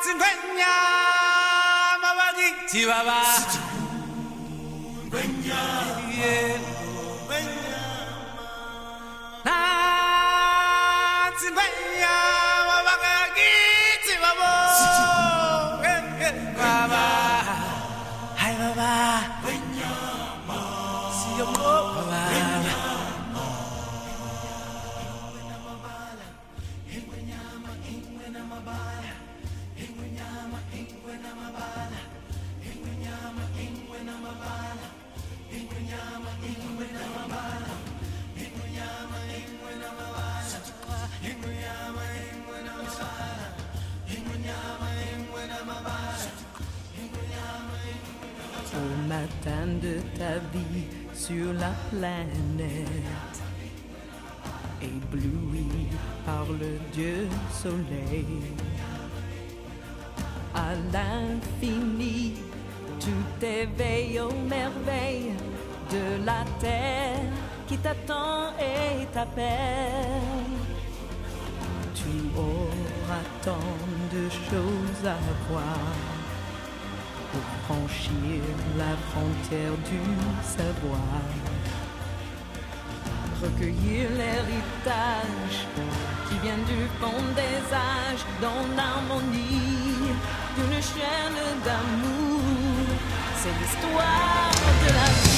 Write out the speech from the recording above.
Au matin de ta vie sur la planète, ébloui par le Dieu soleil, à l'infini, tout éveille aux merveilles de la terre qui t'attend et t'appelle. Tu auras tant de choses à voir pour franchir la frontière du savoir, recueillir l'héritage qui vient du fond des âges dans l'harmonie d'une chaîne d'amour. C'est l'histoire de la vie.